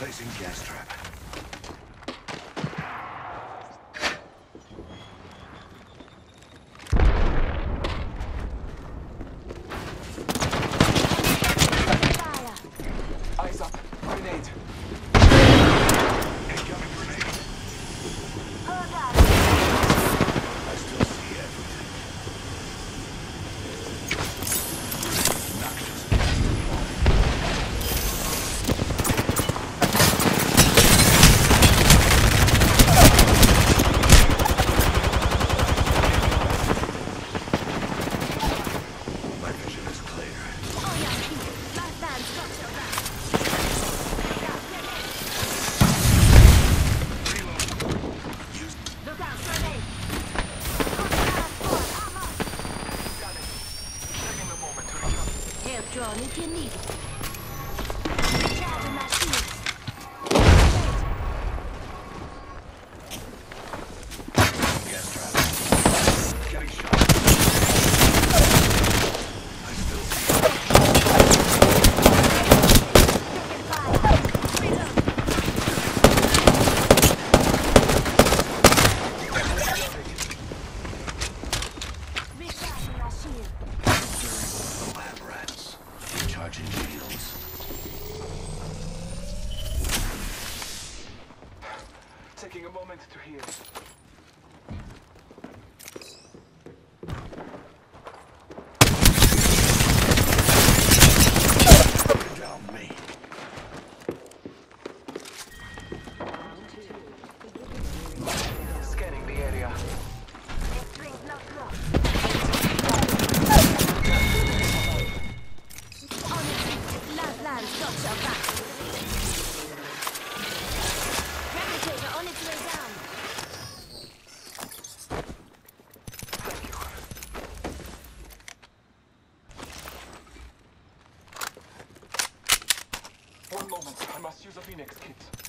Placing gas trap. Eyes up. Grenade. Incoming grenade. I still see everything. Noxious gas deployed. My vision is clear. Taking a moment to recover. Help drawn if you need it. Charging my shields. Gas trap. Getting shot. I still see Recharging my shield. the lab rats. Recharging shields. Taking a moment to heal. Down me. Scanning the area. Drink not lost. On it. Last land's got your back. Replicator on its way down. Thank you. One moment. I must use a Phoenix kit.